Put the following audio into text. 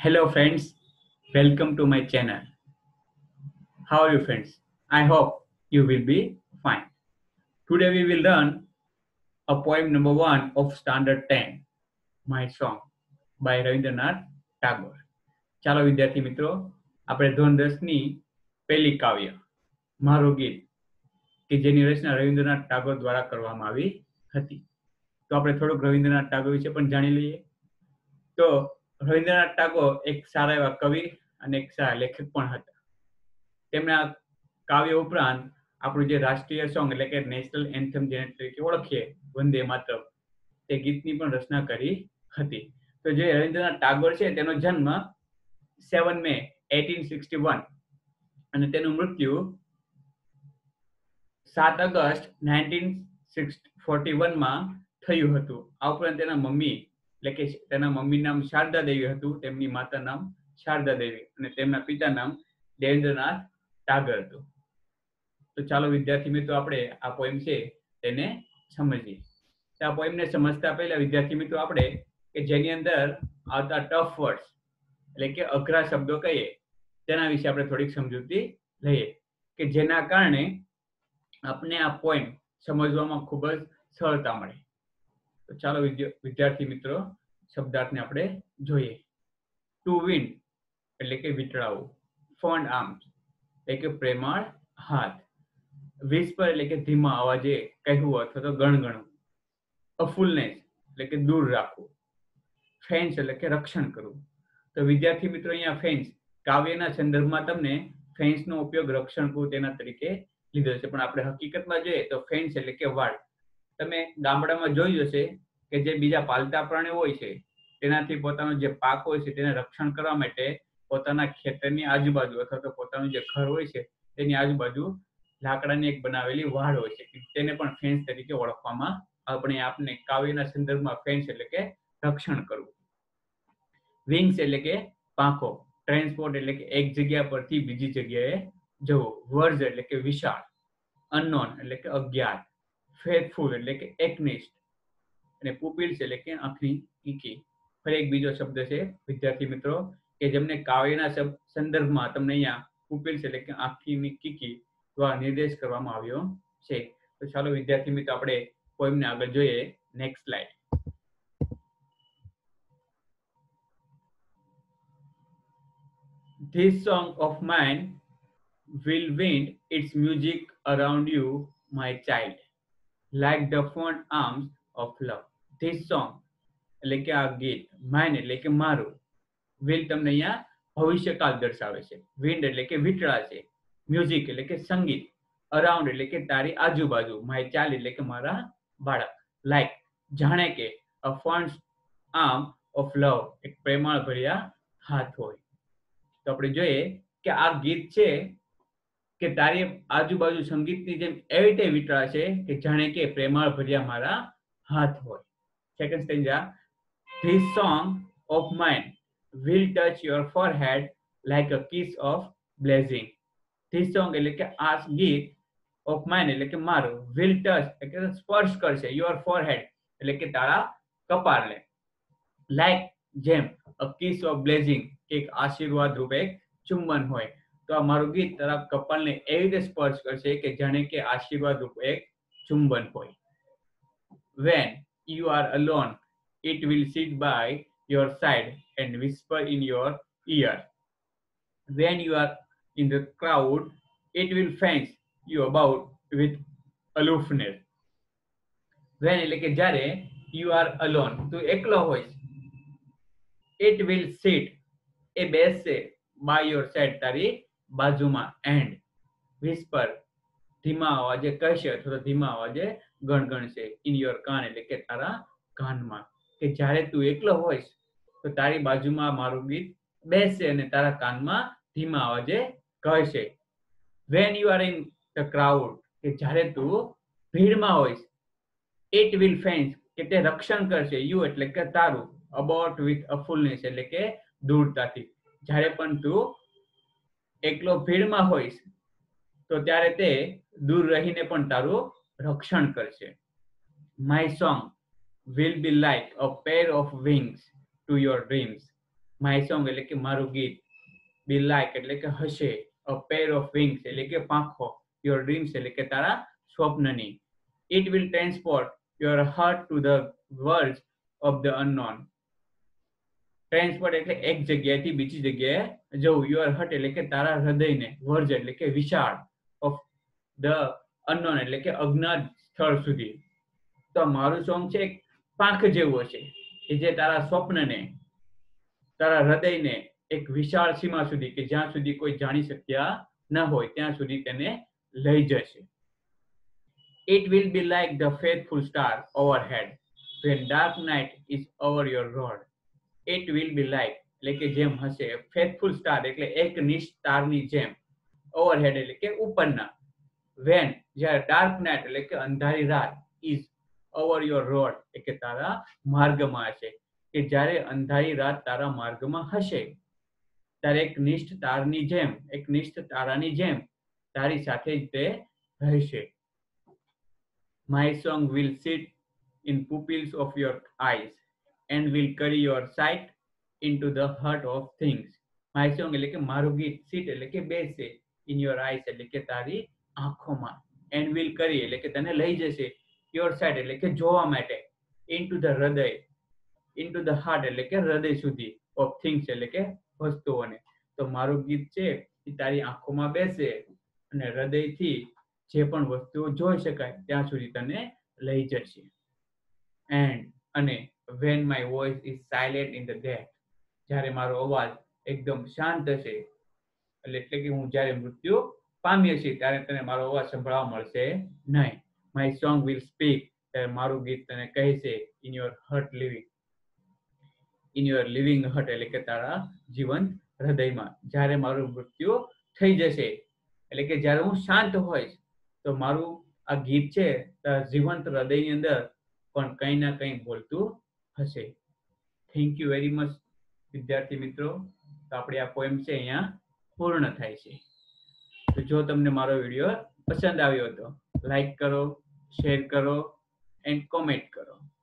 Hello friends, welcome to my channel. How are you friends? I hope you will be fine. Today we will learn a poem number 1 of standard 10, My Song by Rabindranath Tagore. ચાલો વિદ્યાર્થી મિત્રો, આપણે ધોરણ 10ની પહેલી કાવ્ય મારું ગીત કે જેની રચના રવિન્દ્રનાથ ટાગોર દ્વારા કરવામાં આવી હતી. તો આપણે થોડુંક રવિન્દ્રનાથ ટાગોર વિશે પણ જાણી લઈએ. તો રવિન્દ્રનાથ ટાગોર એક સારા એવા કવિ અને એક સારા લેખક પણ હતા. તેમના કાવ્ય ઉપરાંત આપણું જે રાષ્ટ્રીય સોંગ એટલે કે નેશનલ એન્થમ જેને તરીકે ઓળખીએ વંદે માતરમ તે ગીતની પણ રચના કરી હતી. તો જે રવિન્દ્રનાથ ટાગોર છે તેનો જન્મ 7 મે 1861 અને તેનું મૃત્યુ 7 ઓગસ્ટ 1941 માં થયું હતું. આ ઉપરાંત તેના મમ્મી એટલે કે તેના મમ્મી નામ શારદા દેવી હતું, તેમની માતા નામ શારદા દેવી અને તેમના પિતા નામ દેવેન્દ્રનાથ ટાગોર હતું. તો ચાલો વિદ્યાર્થી મિત્રો આપણે આ પોએમ છે તેને સમજીએ. આ પોએમને સમજતા પહેલા વિદ્યાર્થી મિત્રો આપણે કે જેની અંદર આવતા ટફ વર્ડ્સ એટલે કે અઘરા શબ્દો કહીએ તેના વિશે આપણે થોડીક સમજૂતી લઈએ કે જેના કારણે આપણે આ પોએમ સમજવામાં ખૂબ જ સરળતા મળે. તો ચાલો વિદ્યાર્થી મિત્રો શબ્દાર્થને આપણે જોઈએ. ટુ વિન્ડ એટલે કે વીંટળાવું, ફોન્ડ આર્મ્સ એટલે કે પ્રેમાળ હાથ, વિસ્પર એટલે કે ધીમા અવાજે કહેવું અથવા તો ગણગણવું, અફુલનેસ એટલે કે દૂર રાખવું, ફેન્સ એટલે કે રક્ષણ કરવું. તો વિદ્યાર્થી મિત્રો અહીંયા ફેન્સ કાવ્યના સંદર્ભમાં તમને ફેન્સનો ઉપયોગ રક્ષણ કરવું તેના તરીકે લીધો છે, પણ આપણે હકીકતમાં જોઈએ તો ફેન્સ એટલે કે વાડ. તમે ગામડામાં જોયું હશે કે જે બીજા પાલતા પ્રાણીઓ હોય છે તેનાથી પોતાનો જે પાક હોય છે તેને રક્ષણ કરવા માટે પોતાના ખેતરની આજુબાજુ અથવા તો પોતાનું જે ઘર હોય છે તેની આજુબાજુ લાકડાની એક બનાવેલી વાડ હોય છે, તેને પણ ફેન્સ તરીકે ઓળખવામાં આપણે કાવ્યના સંદર્ભમાં ફેન્સ એટલે કે રક્ષણ કરવું. વિંગ્સ એટલે કે પાંખો, ટ્રાન્સપોર્ટ એટલે કે એક જગ્યા પરથી બીજી જગ્યાએ જવું, વર્જ એટલે કે વિશાળ, અનનોન એટલે કે અજ્ઞાત, ફેથફુલ એટલે કે એકનિષ્ઠ અને પુપિલ્સ એટલે કે આંખની કીકી. ફરી એક બીજો શબ્દ છે વિદ્યાર્થી મિત્રો કે જેમને કાવ્યના સંદર્ભમાં તમને અહીંયા પુપિલ્સ એટલે કે આંખની કીકી દ્વારા નિર્દેશ કરવામાં આવ્યો છે. તો ચાલો વિદ્યાર્થી મિત્રો આપણે પોએમને આગળ જોઈએ. Next slide. This song of mine will wind its music around you, my child, like the fond arms of love. This song એટલે કે આ ગીત, mine એટલે કે મારું, will તમને અહીંયા ભવિષ્યકાળ દર્શાવે છે, wind એટલે કે વીંટળા છે, મ્યુઝિક એટલે કે સંગીત, અરાઉન્ડ એટલે કે તારી આજુબાજુ, my child એટલે કે મારા બાળક, like જાણે કે a fond arm of love એક પ્રેમાળ ભર્યા હાથ હોય. તો આપણે જોઈએ કે આ ગીત છે કે તારી આજુબાજુ સંગીતની જેમ એવી રીતે વીંટળા છે કે જાણે કે પ્રેમાળ ભર્યા મારા હાથ હોય. Second stanza. This song of mine will touch your forehead like a kiss of blessing. This song એટલે કે આ ગીત of mine એટલે કે મારું, will touch એટલે કે સ્પર્શ કરશે, your forehead એટલે કે તારા કપાળને, like જેમ a kiss of blessing એક આશીર્વાદ રૂપ એક ચુંબન હોય. તો આ મારું ગીત તારા કપાળને એવી રીતે સ્પર્શ કરશે કે જાણે કે આશીર્વાદ રૂપ એક ચુંબન હોય. When you are alone, it will sit by your side and whisper in your ear. When you are in the crowd, it will fence you about with aloofness. When એટલે કે જ્યારે you are alone, તું એકલો હોઈશ, it will sit એ બેસશે by your side તારી બાજુમાં, and whisper ધીમા અવાજે કહેશે અથવા ધીમા અવાજે ગણગણશે, in your કાન એટલે કે તારા કાનમાં, કે જ્યારે તું એકલો હોઈશ તો તારી બાજુમાં મારું ગીત બેસશે અને તારા કાનમાં ધીમા અવાજે કહેશે. when you are in the crowd કે જ્યારે તું ભીડમાં હોઈશ, it will fence કે તે રક્ષણ કરશે, you એટલે કે તારું, about with a fullness એટલે કે દૂરતાથી. જ્યારે પણ તું એકલો ભીડમાં હોઈશ તો ત્યારે તે દૂર રહીને પણ તારું રક્ષણ કરશે. My song will be like a pair of wings to your dreams. My song એટલે કે મારું ગીત, બી લાઈક એટલે કે હશે, અ પેર ઓફ વિંગ્સ એટલે કે પાંખો, યોર ડ્રીમ્સ એટલે કે તારા સ્વપ્નની. It will transport your heart to the world of the unknown. Transport એટલે એક જગ્યાએથી બીજી જગ્યાએ જવું. યોર હર્ટ એટલે કે તારા હૃદયને, વર્જ એટલે કે વિશાળ, ઓફ ધ અનનોન એટલે કે અજ્ઞાત સ્થળ સુધી. તો મારું સોંગ છે એક પાંખ જેવું હશે કે જે તારા સ્વપ્નને, તારા હૃદયને એક વિશાળ સીમા સુધી, કે જ્યાં સુધી કોઈ જાણી શક્યા ન હોય ત્યાં સુધી તેને લઈ જશે. It will be like the faithful star overhead when dark night is over your road. It will be like એટલે કે જેમ હશે, faithful star એટલે એક નિષ્ઠ તારની જેમ, overhead એટલે કે ઉપરના, when જ્યારે dark night એટલે કે અંધારી રાત, is over your road એટલે કે તારા માર્ગમાં હશે, કે જ્યારે અંધારી રાત તારા માર્ગમાં હશે ત્યારે એક નિષ્ઠ તારની જેમ, એક નિષ્ઠ તારાની જેમ તારી સાથે જ તે રહેશે. My song will sit in pupils of your eyes and will carry your sight into the heart of things. My song એટલે કે મારું ગીત, sit એટલે કે બેસે, in your eyes એટલે કે તારી આંખોમાં, and will carry એટલે કે તને લઈ જશે, your sight એટલે કે જોવા માટે, into the હૃદય, into the heart એટલે કે હૃદય સુધી, of things એટલે કે વસ્તુઓને. તો મારું ગીત છે એ તારી આંખોમાં બેસે અને હૃદયથી જે પણ વસ્તુઓ જોઈ શકાય ત્યાં સુધી તને લઈ જશે. એન્ડ અને when my voice is silent in the death, જ્યારે મારો અવાજ એકદમ શાંત હશે, એટલે કે હું જ્યારે મૃત્યુ પામી હશે ત્યારે તને મારો અવાજ સંભળાવા મળશે નહીં. My song will speak, ત્યારે મારું ગીત તને કહેશે, in your heart living, in your living heart એટલે કે તારા જીવંત હૃદયમાં. જ્યારે મારું મૃત્યુ થઈ જશે એટલે કે જ્યારે હું શાંત હોઈશ તો મારું આ ગીત છે તારા જીવંત હૃદયની અંદર પણ કંઈ ના કંઈ બોલતું હશે. થેન્ક યુ વેરી મચ વિદ્યાર્થી મિત્રો. તો આપણી આ પોએમ છે અહીંયા પૂર્ણ થાય છે. તો જો તમને મારો વિડીયો પસંદ આવ્યો તો લાઈક કરો, શેર કરો એન્ડ કોમેન્ટ કરો.